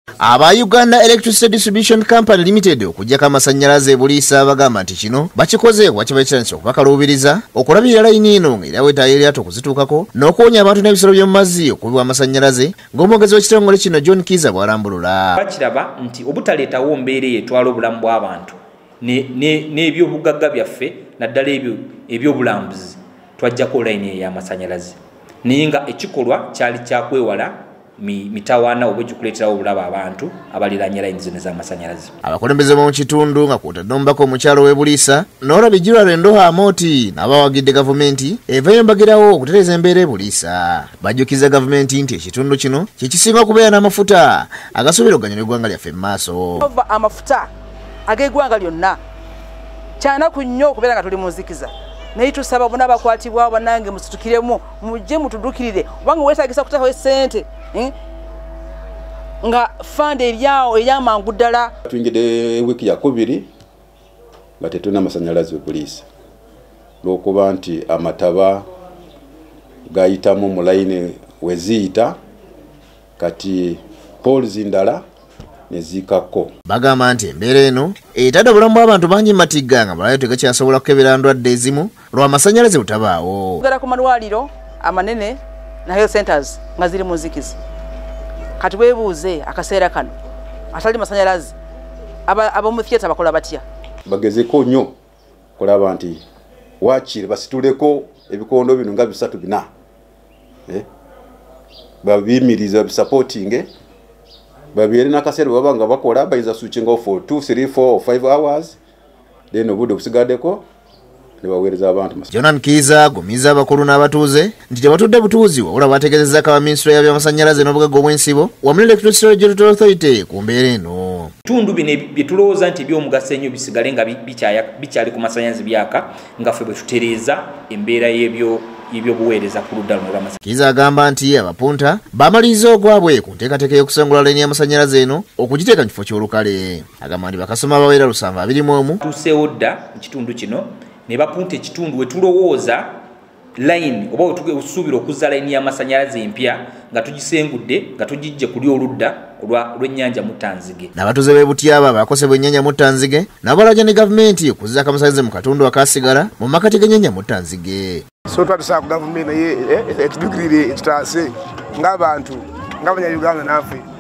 Aba Uganda Electricity Distribution Company Limited okuggyako amasanyalaze Buliisa bagamba nti kino bakikoze wakibakiranisa okubakalubiriza okulabirira layini eno ng'era wetaayo okuzituukako n'okuwonya abantu n'ebisolo by'omu mazzi okubibwa amasanyalaze ng'omwogezi w'ekitongole kino John Kiza bw'alambulula. Bakiraba nti obutaleetawo mbeera etwala obulamu bw'abantu n'ebyobugagga byaffe naddala ebyobulambuzi twajjako layini ey'amasanyalaze naye nga ekikolwa kyali kyakwewala mitawaana oba ekikuleeterawo obulaba abantu abaliraanye layini zino ez'amasanyalaze. Abakulembeze b'omu kitundu nga kw'otadde omubaka omukyalo w'e Buliisa n'olabijjirwa Lwendoha Amooti n'abawagidde gavumenti evayo mbagirawo okutereeza embeera e Buliisa. Bajjukiza gavumenti nti ekitundu kino kye kisinga okubeera n'amafuta agasuubira okuganyula eggwanga lyaffe mu maaso. Amafuta ag'eggwanga lyonna kyanaku nnyo okubeera nga tuli mu nzikiza. Naye tusaba bonna abakwatibwa bannange musitukiremu mujje mutudukirire obanga weetaagisa kutaho ssente nga fande eryawo ery'amangu ddala. Tuyingidde wiiki yakubiri nga tetulina masanyalaze e Buliisa lw'okuba nti amataba gayitamu mu layini we ziyita kati poolzi ndala ne ziikako. Bagamba nti embeera eno etadde obulamu bw'abantu bangi matigga nga balayo tegakyasobola kukebera ndwadde ezimu lw'amasanyalaze butabaawo. Tugera ku malwaliro amanene na health centers nga ziri mu nzikiza. Kati weebuuze akaseera kano atali masanyalaze ab'omu theatre bakola batya? Bagezeeko nnyo kulaba nti waakiri basituleko ebikondo bino nga 3-4 babiyimiriza babisupportinge babeere n'akaseera baba nga bakola bayinza switching off for 2, 3, 4 or 5 hours then obudde obusigaddeko ne baweereza abantu. John Kiza agumiza abakulu n'abatuuze nti tebatudde butuuzi wabula bategeezezza ka minisitule y'ebyamasanyalaze n'obugagga obw'ensibo wamu n'Electricity Regulatory Authority ku mbeera eno. Bitundu bino bye tulowooza nti ebyomugaso ennyo bisigale nga bikyali ku masanyalaze byaka nga ffe bwe tutereeza embeera y'ebyobuweereza ku ludda luno olw'amasanyalaze. Kiza agamba nti abapunta bamaliriza ogwabwe ku nteekateeka y'okusengula layini y'amasanyalaze eno okugiteeka mu kifo ky'olukale. Agamba nti bakasoma abawera 721 tuuseewo dda mu kitundu kino ne bapunta ekitundu we tulowooza layini oba wetusuubira okuzza layini y'amasanyalaze empya nga tugisengudde nga tugijje kuli oludda lw'ennyanja Muttanzige. N'abatuuze b'e Butyaba bakosebwa ennyanja Muttanzige n'abalajja ne gavumenti okuzzaako amasanyalaze mu katundu akaasigala mu makati g'ennyanja Muttanzige. So twatusaba ku gavumenti naye etudukirire etutaase ng'abantu ng'abanyayuganda naffe.